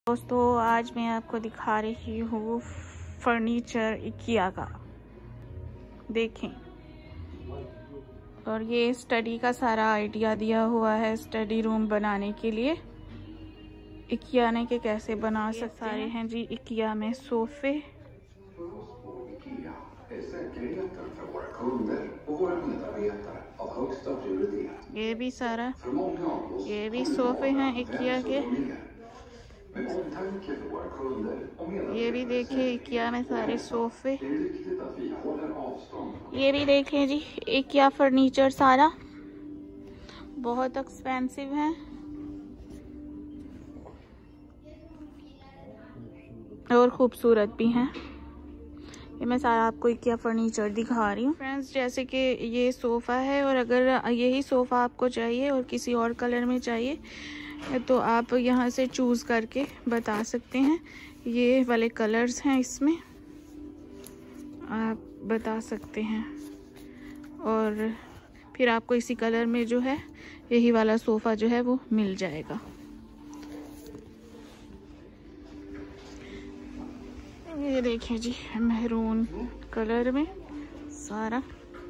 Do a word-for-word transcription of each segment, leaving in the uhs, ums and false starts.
दोस्तों आज मैं आपको दिखा रही हूँ फर्नीचर इकिया का, देखें। और ये स्टडी का सारा आइडिया दिया हुआ है स्टडी रूम बनाने के लिए इकिया ने के कैसे बना सकते सारे हैं जी इकिया में सोफे। ये भी सारा ये भी सोफे हैं इकिया के। ये भी देखिए इकिया में सारे सोफे। ये भी देखिए जी इकिया फर्नीचर सारा बहुत एक्सपेंसिव है और खूबसूरत भी हैं। ये मैं सारा आपको इकिया फर्नीचर दिखा रही हूँ फ्रेंड्स। जैसे कि ये सोफ़ा है और अगर यही सोफ़ा आपको चाहिए और किसी और कलर में चाहिए तो आप यहाँ से चूज़ करके बता सकते हैं। ये वाले कलर्स हैं, इसमें आप बता सकते हैं और फिर आपको इसी कलर में जो है यही वाला सोफ़ा जो है वो मिल जाएगा। ये देखिए जी महरून कलर में सारा।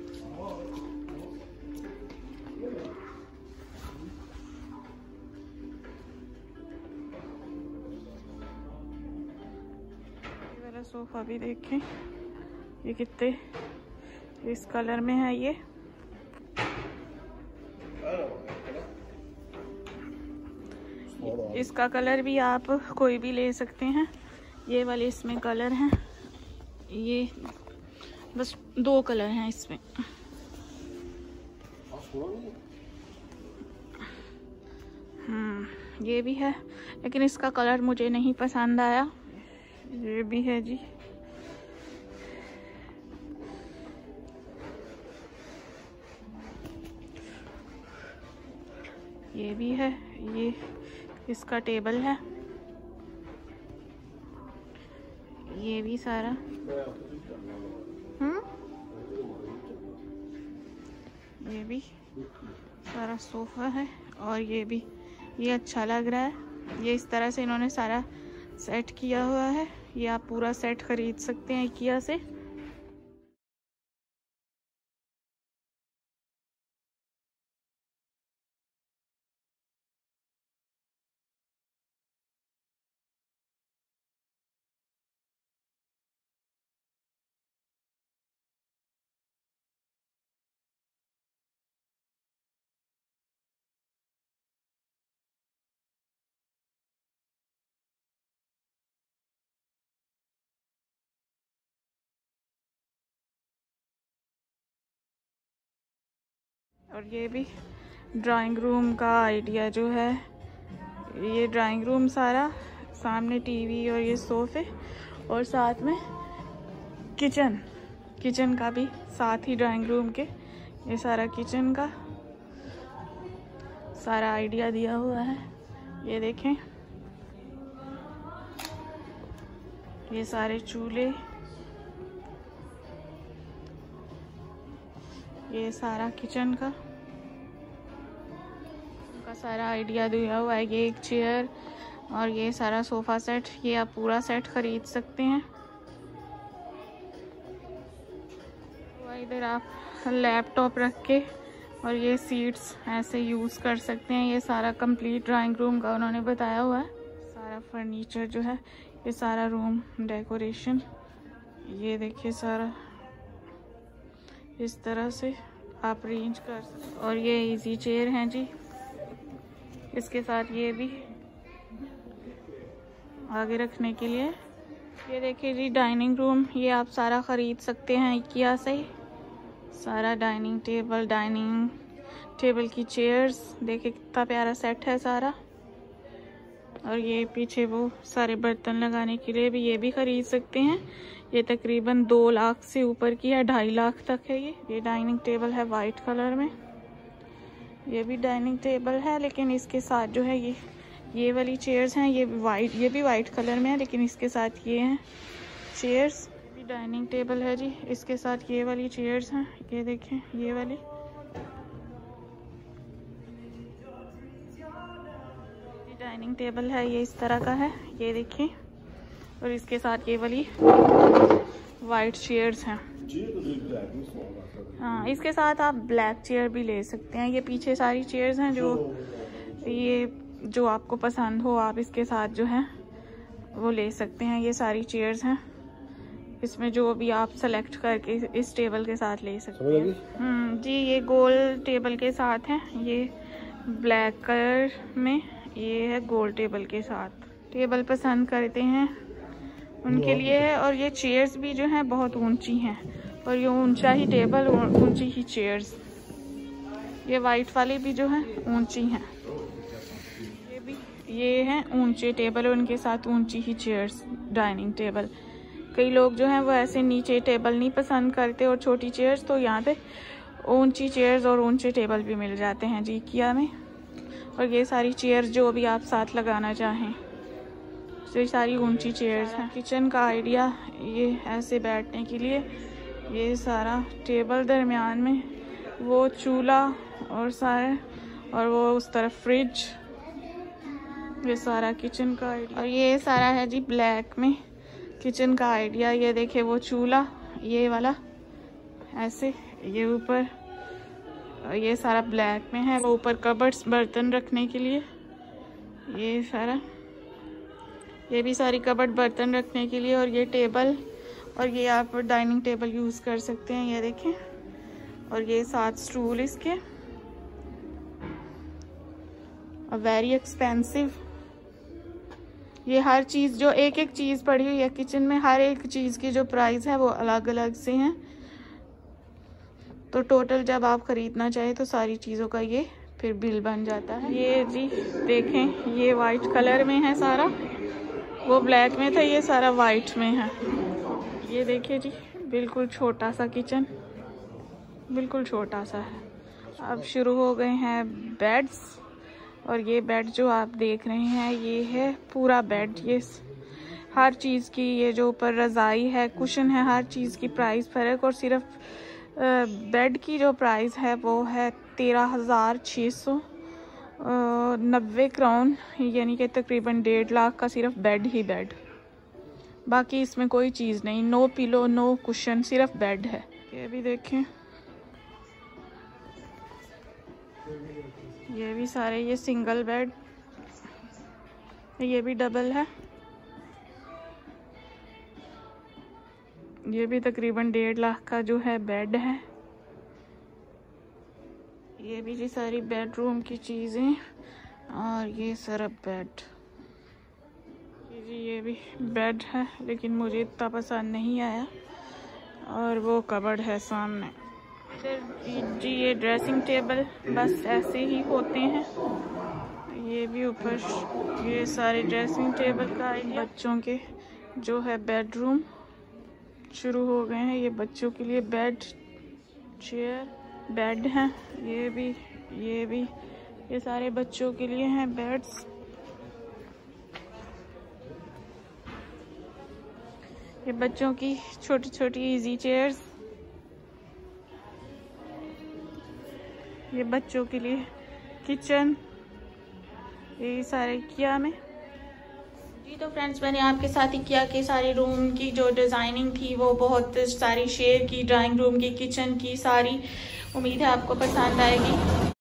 ये वाला सोफा भी देखें, ये कितने इस कलर में है। ये इसका कलर भी आप कोई भी ले सकते हैं। ये वाले इसमें कलर हैं, ये बस दो कलर हैं इसमें। हम्म ये भी है लेकिन इसका कलर मुझे नहीं पसंद आया। ये भी है जी, ये भी है। ये इसका टेबल है, ये भी सारा। हम्म ये भी सारा सोफा है और ये भी, ये अच्छा लग रहा है। ये इस तरह से इन्होंने सारा सेट किया हुआ है। ये आप पूरा सेट खरीद सकते हैं इकिया से। और ये भी ड्राइंग रूम का आइडिया जो है, ये ड्राइंग रूम सारा, सामने टीवी और ये सोफे और साथ में किचन किचन का भी साथ ही ड्राइंग रूम के। ये सारा किचन का सारा आइडिया दिया हुआ है। ये देखें ये सारे चूल्हे, ये सारा किचन का का सारा आइडिया दिया हुआ है। ये एक चेयर और ये सारा सोफ़ा सेट, ये आप पूरा सेट खरीद सकते हैं। इधर आप लैपटॉप रख के और ये सीट्स ऐसे यूज़ कर सकते हैं। ये सारा कंप्लीट ड्राइंग रूम का उन्होंने बताया हुआ है। सारा फर्नीचर जो है, ये सारा रूम डेकोरेशन, ये देखिए सारा इस तरह से आप अरेंज कर सकते। और ये इजी चेयर हैं जी, इसके साथ ये भी आगे रखने के लिए। ये देखिए जी डाइनिंग रूम, ये आप सारा ख़रीद सकते हैं इकिया से। सारा डाइनिंग टेबल, डाइनिंग टेबल की चेयर्स, देखिए कितना प्यारा सेट है सारा। और ये पीछे वो सारे बर्तन लगाने के लिए भी ये भी ख़रीद सकते हैं। ये तकरीबन दो लाख से ऊपर की है, ढाई लाख तक है ये। ये डाइनिंग टेबल है वाइट कलर में। ये भी डाइनिंग टेबल है लेकिन इसके साथ जो है ये ये वाली चेयर्स हैं, ये वाइट, ये भी वाइट कलर में है लेकिन इसके साथ ये हैं चेयर्स। ये डाइनिंग टेबल है जी, इसके साथ ये वाली चेयर्स हैं। ये देखें ये वाली, डाइनिंग टेबल है, ये इस तरह का है, ये देखिए। और इसके साथ ये वाली वाइट चेयर्स हैं। हाँ, इसके साथ आप ब्लैक चेयर भी ले सकते हैं। ये पीछे सारी चेयर्स हैं, जो ये जो आपको पसंद हो आप इसके साथ जो है वो ले सकते हैं। ये सारी चेयर्स हैं, इसमें जो भी आप सेलेक्ट करके इस टेबल के साथ ले सकते हैं। हम्म जी, ये गोल टेबल के साथ है, ये ब्लैक कलर में, ये है गोल टेबल के साथ। टेबल पसंद करते हैं उनके लिए है। और ये चेयर्स भी जो हैं बहुत ऊंची हैं, और ये ऊंचा ही टेबल और ऊंची ही चेयर्स। ये वाइट वाली भी जो है ऊंची हैं, ये भी ये हैं ऊंचे टेबल और उनके साथ ऊंची ही चेयर्स, डाइनिंग टेबल। कई लोग जो हैं वो ऐसे नीचे टेबल नहीं पसंद करते और छोटी चेयर्स, तो यहाँ पे ऊंची चेयर्स और ऊंचे टेबल भी मिल जाते हैं जी किया में। और ये सारी चेयर्स जो भी आप साथ लगाना चाहें, ये सारी ऊंची चेयर्स हैं। किचन का आइडिया ये ऐसे बैठने के लिए, ये सारा टेबल दरमियान में, वो चूल्हा और सारे, और वो उस तरफ फ्रिज, ये सारा किचन का आइडिया। और ये सारा है जी ब्लैक में किचन का आइडिया। ये देखिए वो चूल्हा ये वाला ऐसे, ये ऊपर, ये सारा ब्लैक में है। वो ऊपर कबर्ड्स बर्तन रखने के लिए, ये सारा, ये भी सारी कबर्ड बर्तन रखने के लिए। और ये टेबल, और ये आप डाइनिंग टेबल यूज़ कर सकते हैं, ये देखें। और ये सात स्टूल इसके, वेरी एक्सपेंसिव। ये हर चीज़ जो एक एक चीज़ पड़ी हुई है किचन में, हर एक चीज़ की जो प्राइस है वो अलग अलग से हैं। तो टोटल जब आप ख़रीदना चाहें तो सारी चीज़ों का ये फिर बिल बन जाता है। ये जी देखें, ये वाइट कलर में है सारा, वो ब्लैक में था, ये सारा वाइट में है। ये देखिए जी, बिल्कुल छोटा सा किचन, बिल्कुल छोटा सा है। अब शुरू हो गए हैं बेड्स। और ये बेड जो आप देख रहे हैं, ये है पूरा बेड। ये हर चीज़ की, ये जो ऊपर रज़ाई है, कुशन है, हर चीज़ की प्राइस फ़र्क। और सिर्फ बेड की जो प्राइस है वो है तेरह हज़ार छः सौ नब्बे क्राउन, यानी कि तकरीबन डेढ़ लाख का सिर्फ बेड ही बेड। बाकी इसमें कोई चीज़ नहीं, नो पिलो, नो कुशन, सिर्फ बेड है। ये भी देखें, ये भी सारे, ये सिंगल बेड, ये भी डबल है, ये भी तकरीबन डेढ़ लाख का जो है बेड है। ये भी जी सारी बेडरूम की चीज़ें। और ये सारा बेड, जी ये भी बेड है, लेकिन मुझे इतना पसंद नहीं आया। और वो कबर्ड है सामने। जी ये ड्रेसिंग टेबल बस ऐसे ही होते हैं। ये भी ऊपर, ये सारे ड्रेसिंग टेबल का बच्चों के जो है बेडरूम शुरू हो गए हैं। ये बच्चों के लिए बेड, चेयर, बेड हैं। ये भी, ये भी, ये सारे बच्चों के लिए हैं बेड्स। ये बच्चों की छोटी छोटी इजी चेयर्स, ये बच्चों के लिए किचन, ये सारे किया में। जी तो फ्रेंड्स, मैंने आपके साथ ही किया कि सारी रूम की जो डिज़ाइनिंग थी वो बहुत सारी शेयर की, ड्राइंग रूम की, किचन की सारी। उम्मीद है आपको पसंद आएगी।